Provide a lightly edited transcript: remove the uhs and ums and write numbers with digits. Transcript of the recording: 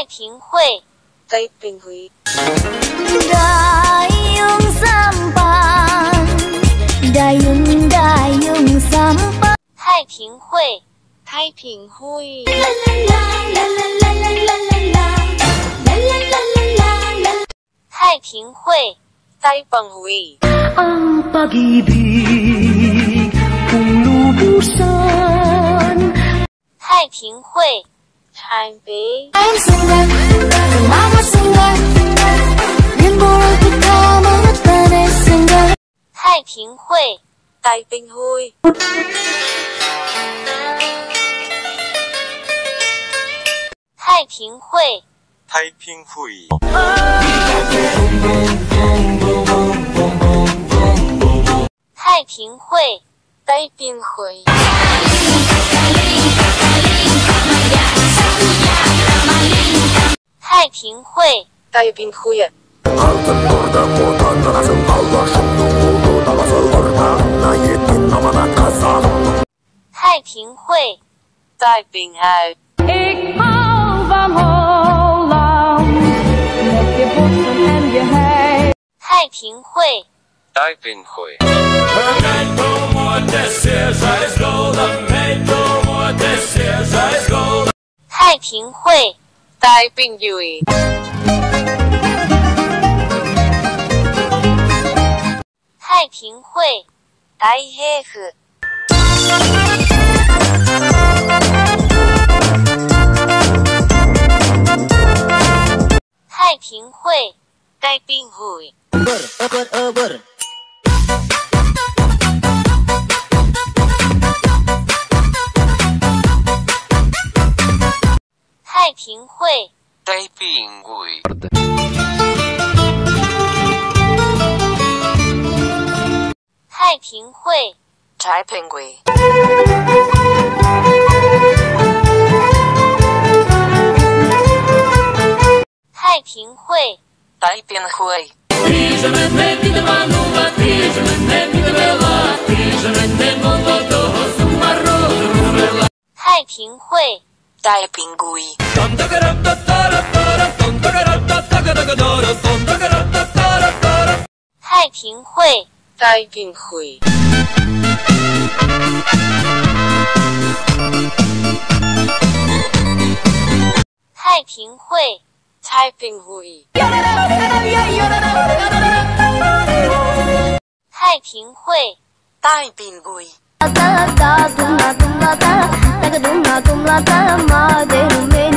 太平会， 太平会。 Dayung sampan, dayung sampan。 太平会， 太平会。 太平会， 太平会。 Ang pag-ibig kung lubusan. 太平会， 太平。 太平会， 太平会。 太平会， 太平会。 太平会， 太平会。 太平会， 太平会。 太平会， 太平係。 Ikaw bang holang nagkipusan and yahay. 太平会， 太平会。 太平会， 太平會。 太平会， 太平府。 太平会， 太平會。 太平会， 太平会。 太平会， 太平會。 太平会， 太平會。 太平会， 太平會。 太平会， 太平會。 太平会， 太平會。 太平会， 太平會。 tumla tumla ta, taga tumla tumla ta, ma de me